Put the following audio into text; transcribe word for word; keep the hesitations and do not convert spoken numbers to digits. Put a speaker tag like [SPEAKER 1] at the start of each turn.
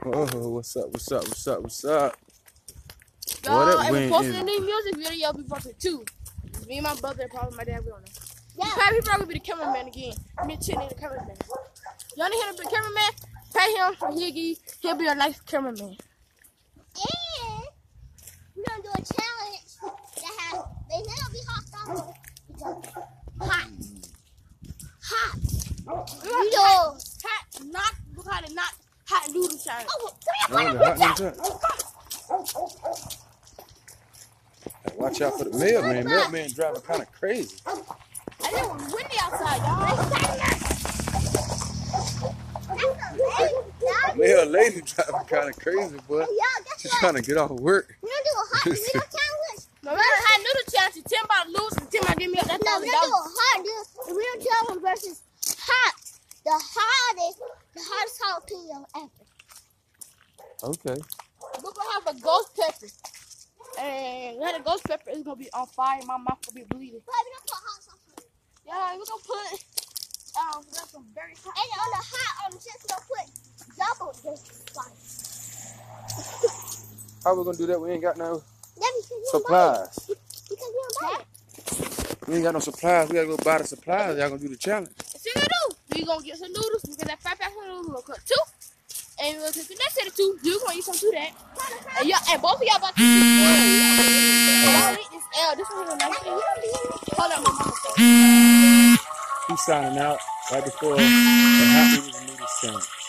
[SPEAKER 1] Oh, what's up? What's up? What's up? What's up?
[SPEAKER 2] Y'all, and we posted a new music video. We posted two. Me and my brother, probably my dad. We don't know. Yeah. Probably, he probably be the cameraman again. Me and Chin need the cameraman. Y'all need him to be the cameraman. Pay him. He'll, be, he'll be a nice cameraman.
[SPEAKER 3] And we're gonna do a challenge that has. They may not be hot sauce. Hot. Hot. Noodles.
[SPEAKER 2] Hot, not, look how they not hot noodle challenge.
[SPEAKER 3] Oh,
[SPEAKER 1] Oh, the hot noodle challenge. Watch out for the mailman. Mailman driving kind of crazy.
[SPEAKER 2] I think it was windy outside, y'all.
[SPEAKER 1] Mail lady driving kind of crazy, boy. She's trying to get off of work.
[SPEAKER 3] We're gonna do a hot noodle challenge.
[SPEAKER 2] No, we're gonna hot noodle challenge. Ten about lose and ten about give me up. That's
[SPEAKER 3] no,
[SPEAKER 2] all
[SPEAKER 3] we're gonna do a hot noodle. The real challenge versus hot. The hottest, the hottest jalapeno ever.
[SPEAKER 1] Okay.
[SPEAKER 2] We're gonna have a ghost pepper. And we had a ghost pepper. It's gonna be on fire. My mouth gonna be bleeding.
[SPEAKER 3] But we're gonna put hot sauce on it.
[SPEAKER 2] Yeah, we're gonna put um that's some very hot.
[SPEAKER 3] And on the hot on the chest, we're gonna put double this spice.
[SPEAKER 1] How we gonna do that? We ain't got no
[SPEAKER 3] Yeah, because you
[SPEAKER 1] supplies.
[SPEAKER 3] Because we don't buy it.
[SPEAKER 1] We ain't got no supplies. We gotta go buy the supplies. Y'all gonna do the challenge.
[SPEAKER 2] That's what we do. We gonna get some noodles. We get that five pack of noodles. We're gonna cut two. And we're gonna take the next set of two. You're gonna eat some too that. And y'all and both of y'all about to eat this L. Y'all eat this L. This one's a nice thing. Hold up, my mama.
[SPEAKER 1] He's signing out right before the hot noodles and noodles challenge.